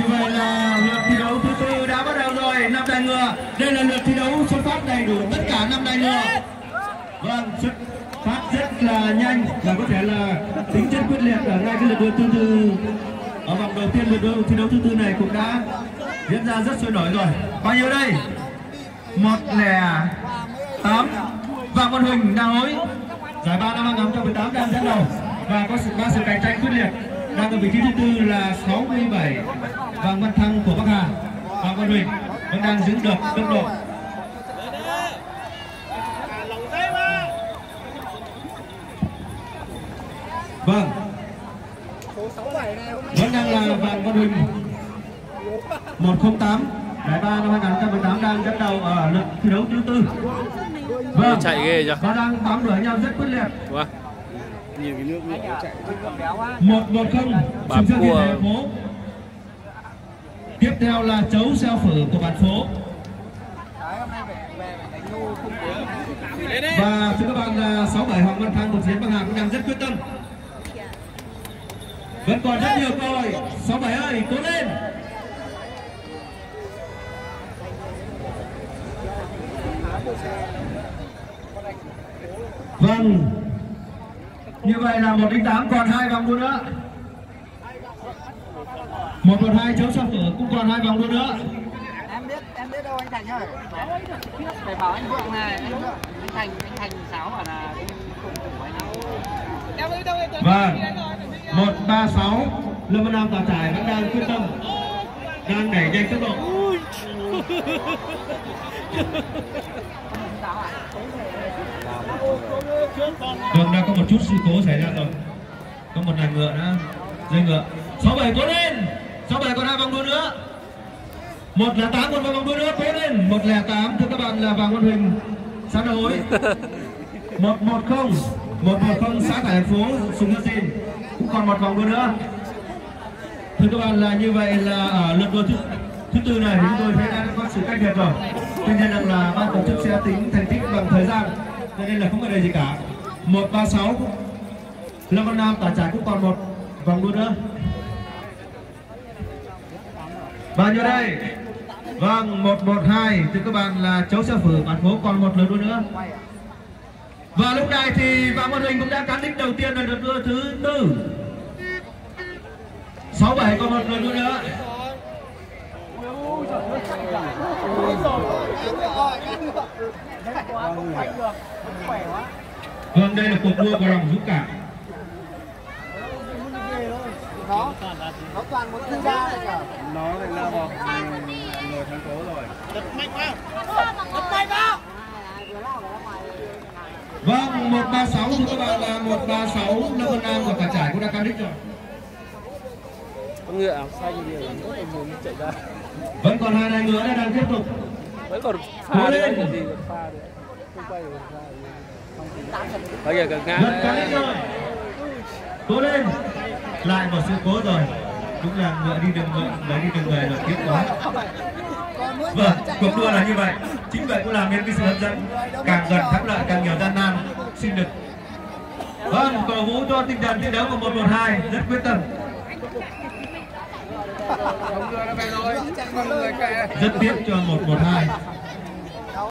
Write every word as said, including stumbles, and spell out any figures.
vậy là lượt thi đấu thứ tư đã bắt đầu rồi. Năm đai ngựa, đây là lượt thi đấu xuất phát đầy đủ tất cả năm đai ngựa. Vâng, xuất phát rất là nhanh và có thể là tính chất quyết liệt ở ngay cái lượt đua thứ tư. Ở vòng đầu tiên lượt đua thi đấu thứ tư này cũng đã diễn ra rất sôi nổi rồi. Bao nhiêu đây? Một lẻ tám. Vàng Văn Huỳnh đang hối giải ba năm hai nghìn không trăm mười tám đang dẫn đầu và có sự ba sự cạnh tranh quyết liệt. Đang ở vị trí thứ tư là sáu mươi bảy. Vàng Văn Thăng của Bắc Hà. Vàng Văn Huỳnh vẫn đang giữ được tốc độ. Vâng, vẫn đang là Vàng Văn Huỳnh một không tám. Giải ba năm hai nghìn không trăm mười tám đang dẫn đầu ở lượt thi đấu thứ tư. Vâng, chạy ghê chưa? Và đang bám đuổi nhau rất quyết liệt. Vâng. Nhiều cái nước nữa chạy. Một một không. Trường Sơn Thiên Thành phố. Tiếp theo là chấu xeo phở của bản phố. Và thưa các bạn là sáu bảy Hoàng Văn Thăng của chiến Bắc Hà cũng đang rất quyết tâm. Vẫn còn rất nhiều cơ hội. sáu bảy ơi, cố lên. Vâng, như vậy là một linh tám còn hai vòng đua nữa. Một một hai chấu xeo phở cũng còn hai vòng đua nữa. Em biết, em biết đâu anh Thành ơi. Phải bảo anh Vượng này, anh Vượng, anh Thành, anh Thành Sáu bảo là cùng cùng anh ấy. Vâng, một ba sáu Lâm Văn Nam Tà Trải vẫn đang quyết tâm, đang đẩy nhanh tốc độ. Vâng, đang có một chút sự cố xảy ra rồi. Có một đàn ngựa đã dây ngựa. Sáu bảy cố lên. Sáu bảy còn hai vòng đua nữa. Một là tám còn một vòng đua nữa, cố lên. Một là tám thưa các bạn là Vàng Văn Huỳnh xã Đạo Hối. Một một không. Một một không xã Khải Phố Sùng Nhật Dìn cũng còn một vòng đua nữa. Thưa các bạn là như vậy là ở lượt đua thứ thứ tư này thì chúng tôi thấy đã có sự cách biệt rồi. Tuy nhiên rằng là ban tổ chức sẽ tính thành tích bằng thời gian, cho nên là không có đề gì cả. Một ba sáu Lâm Văn Nam Tà Trải cũng còn một vòng đua nữa. Bao nhiêu đây? Vâng, một một hai thưa các bạn là chấu xeo phở bản phố còn một lượt đua nữa. Và lúc này thì Vàng Văn Huỳnh cũng đã cán đích đầu tiên ở lượt đua thứ tư. Sáu bảy còn một lượt đua nữa. Vâng, đây là cuộc đua của lòng dũng cảm. Nó, nó toàn một thương gia này cả. Nó lại lao vào người thắng cố rồi. Đập mạnh vào. Đập mạnh vào. Vâng, một ba sáu thưa các bạn là một ba sáu Lâm Văn Nam và Tà Trải cũng đã cán đích rồi. Con ngựa áo xanh thì rất là muốn chạy ra. Vẫn còn hai đai ngựa đang tiếp tục. Vẫn còn pha nữa, còn gì còn pha nữa. Không quay được pha. Bây giờ cần ngã. Lật cán đích rồi. Cố lên. Lại một sự cố rồi. Đúng là ngựa đi đường ngựa, người đi đường về là tiếc quá. Vâng, cuộc đua là như vậy. Chính vậy cũng làm nên cái sự hấp dẫn. Càng gần thắng lợi càng nhiều gian nan. Xin được. Vâng, cổ vũ cho tinh thần thi đấu của một một hai rất quyết tâm. Rất tiếc cho một một hai.